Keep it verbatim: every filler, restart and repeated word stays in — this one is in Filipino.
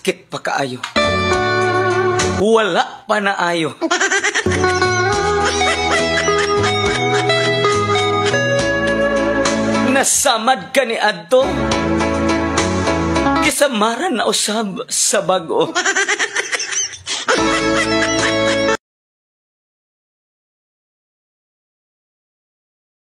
sakit pa kaayo. Wala pa na ayo. Nasamad ka ni adto. Kisamaran na usab sa bago.